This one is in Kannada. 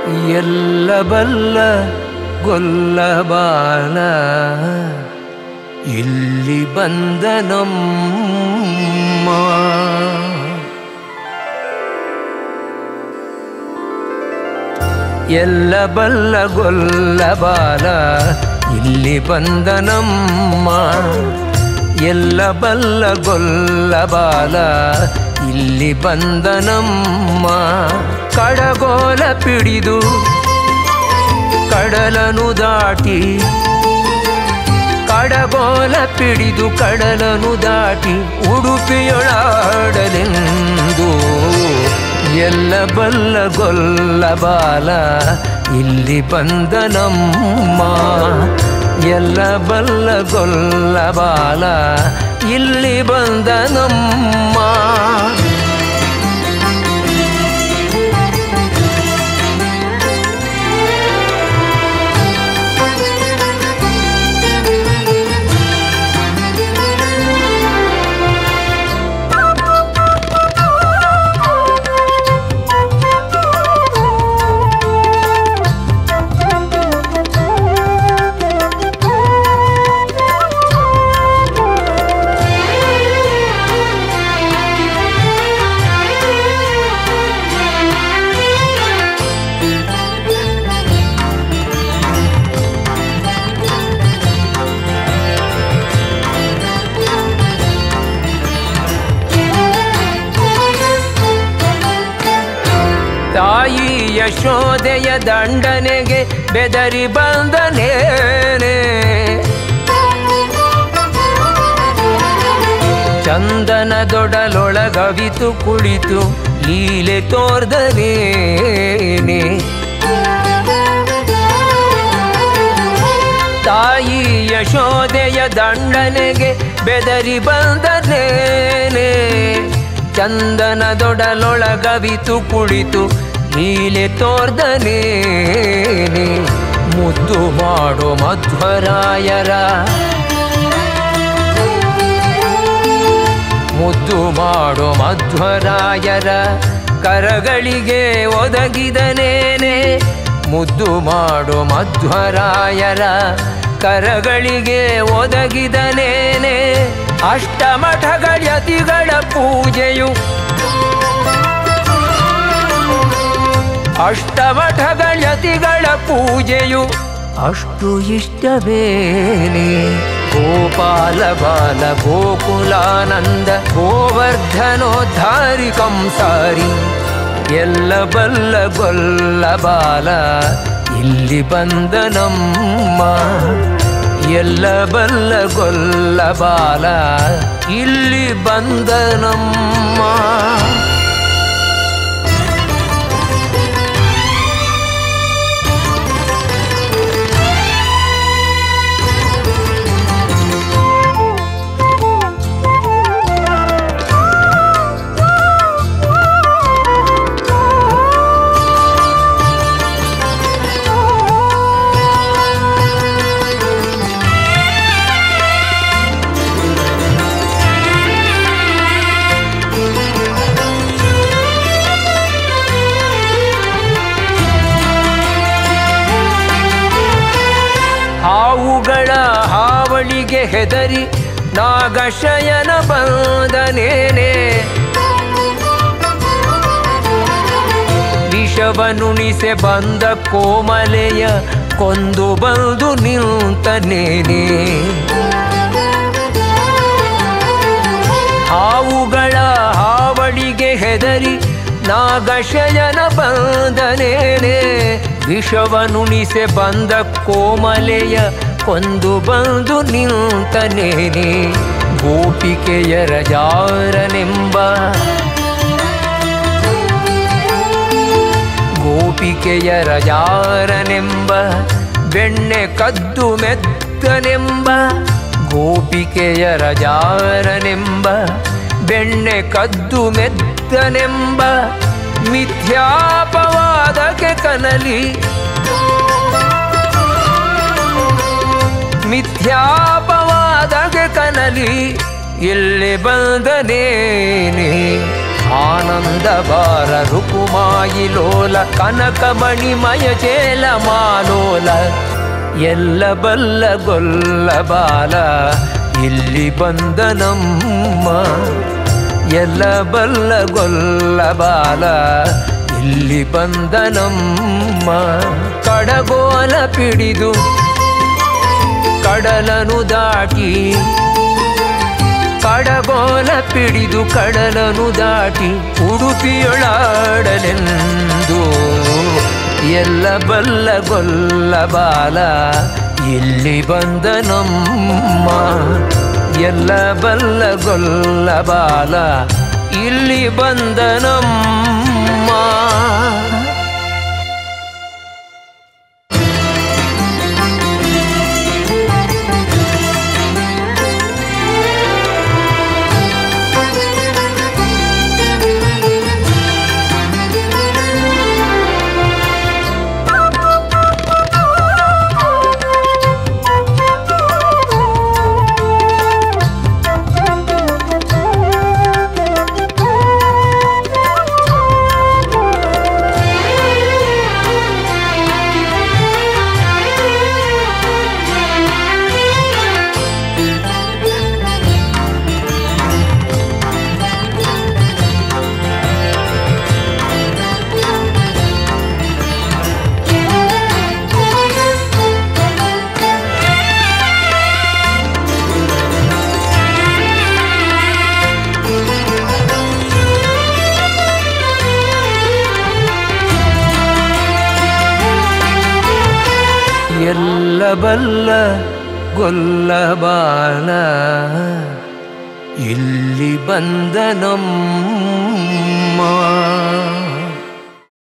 ಎಲ್ಲ ಬಲ್ಲ ಗೊಲ್ಲಬಾಲ ಇಲ್ಲಿ ಬಂದ ನಮ್ಮ ಎಲ್ಲ ಬಲ್ಲ ಗೊಲ್ಲಬಾಲ ಇಲ್ಲಿ ಬಂದ ನಮ್ಮ ಎಲ್ಲ ಬಲ್ಲ ಗೊಲ್ಲಬಾಲ ಇಲ್ಲಿ ಬಂದ ನಮ್ಮ ಕಡಗೋಲ ಪಿಡಿದು ಕಡಲನು ದಾಟಿ ಕಡಗೋಲ ಪಿಡಿದು ಕಡಲನು ದಾಟಿ ಉಡುಪಿಯೊಳಾಡಲೆಂದು ಎಲ್ಲ ಬಲ್ಲ ಗೊಲ್ಲಬಾಲ ಇಲ್ಲಿ ಬಂದ ನಮ್ಮ ಎಲ್ಲ ಬಲ್ಲ ಗೊಲ್ಲಬಾಲ ಇಲ್ಲಿ ಬಂದ ನಮ್ಮ ತಾಯಿ ಯಶೋದೆಯ ದಂಡನೆಗೆ ಬೆದರಿ ಬಂದನೇನೆ ಚಂದನದೊಡಲೊಳಗವಿತು ಕುಳಿತು ಲೀಲೆ ತೋರ್ದನೇನೆ ತಾಯಿ ಯಶೋದೆಯ ದಂಡನೆಗೆ ಬೆದರಿ ಬಂದನೇನೆ ಚಂದನದೊಡಲೊಳಗವಿತು ಕುಳಿತು ಲೀಲೆ ತೋರ್ದನೇನೆ ಮುದ್ದು ಮಾಡೋ ಮಧ್ವರಾಯರ ಮುದ್ದು ಮಾಡೋ ಮಧ್ವರಾಯರ ಕರಗಳಿಗೆ ಒದಗಿದನೇನೆ ಮುದ್ದು ಮಾಡೋ ಮಧ್ವರಾಯರ ಕರಗಳಿಗೆ ಒದಗಿದನೇನೆ ಅಷ್ಟಮಠಗಳತಿಗಳ ಪೂಜೆಯು ಅಷ್ಟಮಠಗಳತಿಗಳ ಪೂಜೆಯು ಅಷ್ಟು ಇಷ್ಟವೇನೆ ಗೋಪಾಲ ಬಾಲ ಗೋಕುಲಾನಂದ ಗೋವರ್ಧನೋದ್ಧಾರಿ ಕಂಸಾರಿ ಎಲ್ಲ ಬಲ್ಲ ಗೊಲ್ಲಬಾಲ ಇಲ್ಲಿ ಬಂದ ನಮ್ಮ ಎಲ್ಲ ಬಲ್ಲ ಗೊಲ್ಲಬಾಲ ಇಲ್ಲಿ ಬಂದ ನಮ್ಮ ಹಾವುಗಳ ಹಾವಳಿಗೆ ಹೆದರಿ ನಾಗಶಯನ ಬಂದನೇನೆ ವಿಷವನುಣಿಸೆ ಬಂದ ಕೋಮಲೆಯ ಕೊಂದು ಬಂದು ನಿಂತನೇನೆ ಹಾವುಗಳ ಹಾವಳಿಗೆ ಹೆದರಿ ನಾಗಶಯನ ಬಂದನೇನೆ ವಿಷವನುಣಿಸೆ ಬಂದ ಕೋಮಲೆಯ ಕೊಂದು ಬಂದು ನಿಂತನೇನೆ ಗೋಪಿಕೆಯರ ಜಾರನೆಂಬ ಗೋಪಿಕೆಯರ ಜಾರನೆಂಬ ಬೆಣ್ಣೆ ಕದ್ದು ಮೆತ್ತನೆಂಬ ಗೋಪಿಕೆಯರ ಜಾರನೆಂಬ ಬೆಣ್ಣೆ ಕದ್ದು ಮೆತ್ತನೆಂಬ ಮಿಥ್ಯಾಪವಾದಕ್ಕೆ ಕನಲಿ ಮಿಥ್ಯಾಪವಾದಕ್ಕೆ ಕನಲಿ ಇಲ್ಲಿ ಬಂದನೇನೆ ಆನಂದ ಬಾರ ರುಕುಮಾಯಿ ಲೋಲ ಕನಕಮಣಿಮಯ ಚೇಲ ಮಾಲೋಲ ಎಲ್ಲ ಬಲ್ಲ ಗೊಲ್ಲ ಬಾಲ ಇಲ್ಲಿ ಬಂದ ನಮ್ಮ ಎಲ್ಲ ಬಲ್ಲ ಗೊಲ್ಲ ಬಾಲ ಇಲ್ಲಿ ಬಂದ ನಮ್ಮ ಕಡಗೋಲ ಪಿಡಿದು ಕಡಲನು ದಾಟಿ ಕಡಗೋಲ ಪಿಡಿದು ಕಡಲನು ದಾಟಿ ಉಡುಪಿಯೊಳಾಡಲೆಂದು ಎಲ್ಲ ಬಲ್ಲ ಗೊಲ್ಲ ಬಾಲ ಇಲ್ಲಿ ಬಂದ ನಮ್ಮ ಎಲ್ಲ ಬಲ್ಲ ಗೊಲ್ಲ ಬಾಲ ಇಲ್ಲಿ ಬಂದ ನಮ್ಮ ಎಲ್ಲ ಬಲ್ಲ ಗೊಲ್ಲ ಬಾಲ ಇಲ್ಲಿ ಬಂದ ನಮ್ಮ